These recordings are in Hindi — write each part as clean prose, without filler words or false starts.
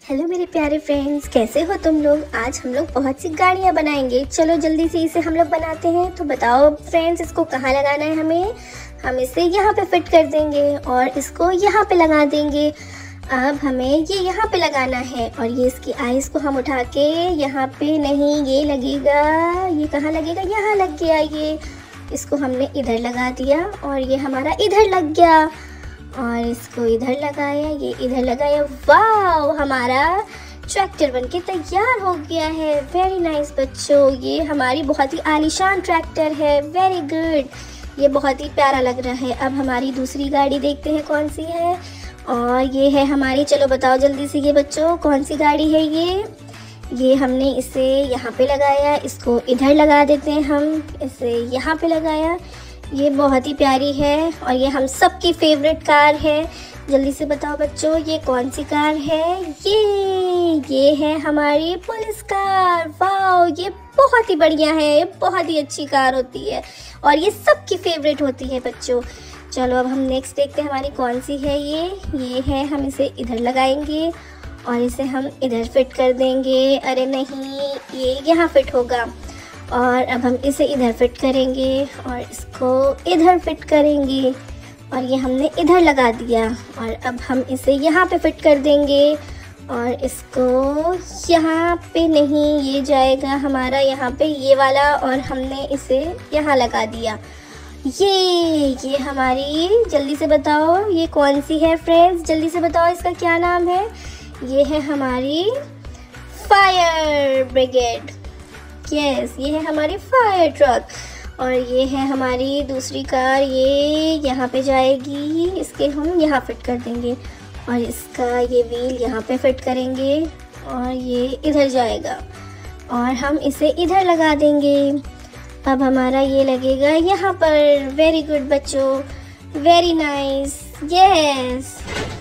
हेलो मेरे प्यारे फ्रेंड्स, कैसे हो तुम लोग। आज हम लोग बहुत सी गाड़ियाँ बनाएंगे। चलो जल्दी से इसे हम लोग बनाते हैं। तो बताओ फ्रेंड्स, इसको कहाँ लगाना है हमें। हम इसे यहाँ पे फिट कर देंगे और इसको यहाँ पे लगा देंगे। अब हमें ये यहाँ पे लगाना है और ये इसकी आइज़ को हम उठा के यहाँ पे नहीं, ये लगेगा, ये कहाँ लगेगा, यहाँ लग गया। ये इसको हमने इधर लगा दिया और ये हमारा इधर लग गया और इसको इधर लगाया, ये इधर लगाया। वाव, हमारा ट्रैक्टर बनके तैयार हो गया है। वेरी नाइस बच्चों, ये हमारी बहुत ही आलीशान ट्रैक्टर है। वेरी गुड, ये बहुत ही प्यारा लग रहा है। अब हमारी दूसरी गाड़ी देखते हैं कौन सी है। और ये है हमारी, चलो बताओ जल्दी से ये बच्चों, कौन सी गाड़ी है ये हमने इसे यहाँ पे लगाया, इसको इधर लगा देते हैं हम, इसे यहाँ पे लगाया। ये बहुत ही प्यारी है और ये हम सबकी फेवरेट कार है। जल्दी से बताओ बच्चों, ये कौन सी कार है। ये है हमारी पुलिस कार। वाओ, ये बहुत ही बढ़िया है, ये बहुत ही अच्छी कार होती है और ये सबकी फेवरेट होती है बच्चों। चलो अब हम नेक्स्ट देखते हैं हमारी कौन सी है। ये है, हम इसे इधर लगाएंगे और इसे हम इधर फिट कर देंगे। अरे नहीं, ये यहाँ फिट होगा। और अब हम इसे इधर फिट करेंगे और इसको इधर फिट करेंगे और ये हमने इधर लगा दिया। और अब हम इसे यहाँ पे फिट कर देंगे और इसको यहाँ पे नहीं, ये जाएगा हमारा यहाँ पे, ये वाला, और हमने इसे यहाँ लगा दिया। ये हमारी, जल्दी से बताओ ये कौन सी है फ्रेंड्स, जल्दी से बताओ इसका क्या नाम है। ये है हमारी फायर ब्रिगेड। यस, ये है हमारी फायर ट्रक। और ये है हमारी दूसरी कार, ये यहाँ पे जाएगी, इसके हम यहाँ फिट कर देंगे और इसका ये व्हील यहाँ पे फिट करेंगे और ये इधर जाएगा और हम इसे इधर लगा देंगे। अब हमारा ये लगेगा यहाँ पर। वेरी गुड बच्चों, वेरी नाइस, यस।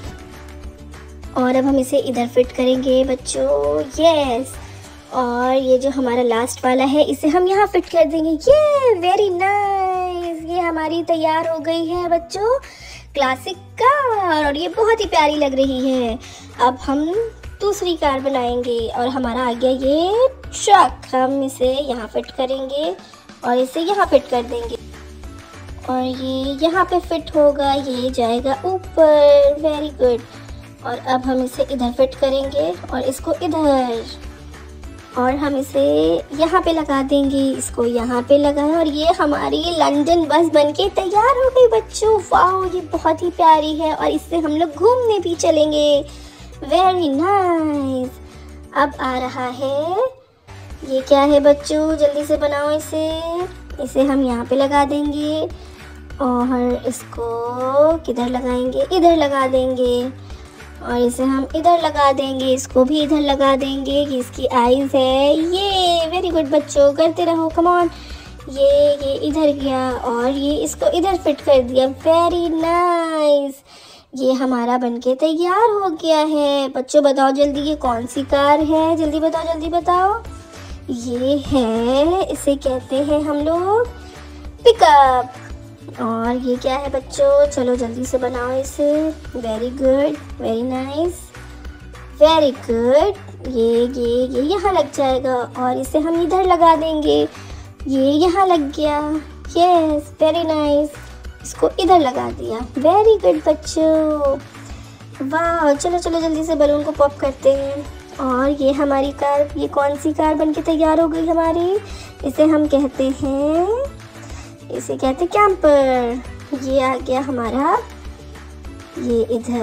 और अब हम इसे इधर फिट करेंगे बच्चों, यस। और ये जो हमारा लास्ट वाला है, इसे हम यहाँ फिट कर देंगे। ये वेरी नाइस, ये हमारी तैयार हो गई है बच्चों क्लासिक कार और ये बहुत ही प्यारी लग रही है। अब हम दूसरी कार बनाएंगे और हमारा आ गया ये ट्रक। हम इसे यहाँ फिट करेंगे और इसे यहाँ फिट कर देंगे और ये यहाँ पे फिट होगा, ये जाएगा ऊपर। Very good. और अब हम इसे इधर फिट करेंगे और इसको इधर, और हम इसे यहाँ पे लगा देंगे, इसको यहाँ पे लगाएं और ये हमारी लंदन बस बनके तैयार हो गई बच्चों। वाओ, ये बहुत ही प्यारी है और इससे हम लोग घूमने भी चलेंगे। Very nice. अब आ रहा है, ये क्या है बच्चों, जल्दी से बनाओ इसे हम यहाँ पे लगा देंगे और इसको किधर लगाएंगे, इधर लगा देंगे और इसे हम इधर लगा देंगे, इसको भी इधर लगा देंगे। ये इसकी आइज़ है। ये वेरी गुड बच्चों, करते रहो, कम ऑन। ये इधर गया और ये इसको इधर फिट कर दिया। वेरी नाइस, ये हमारा बनके तैयार हो गया है। बच्चों बताओ जल्दी, ये कौन सी कार है, जल्दी बताओ, जल्दी बताओ। ये है, इसे कहते हैं हम लोग पिकअप। और ये क्या है बच्चों, चलो जल्दी से बनाओ इसे। Very good, very nice, very good. ये यहाँ लग जाएगा और इसे हम इधर लगा देंगे। ये यहाँ लग गया। यस, वेरी नाइस, इसको इधर लगा दिया। वेरी गुड बच्चों, वाह। चलो चलो जल्दी से बलून को पॉप करते हैं। और ये हमारी कार, ये कौन सी कार बनके तैयार हो गई हमारी, इसे हम कहते हैं, इसे कहते कैंपर। ये आ गया हमारा, ये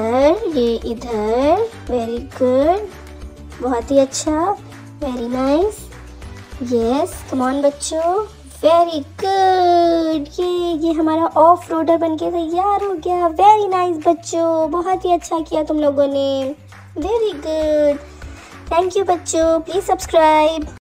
इधर। वेरी गुड, बहुत ही अच्छा, very nice, yes, come on बच्चों, वेरी गुड। ये हमारा ऑफ रोडर बनके तैयार हो गया। वेरी नाइस बच्चों, बहुत ही अच्छा किया तुम लोगों ने। वेरी गुड, थैंक यू बच्चों, प्लीज़ सब्सक्राइब।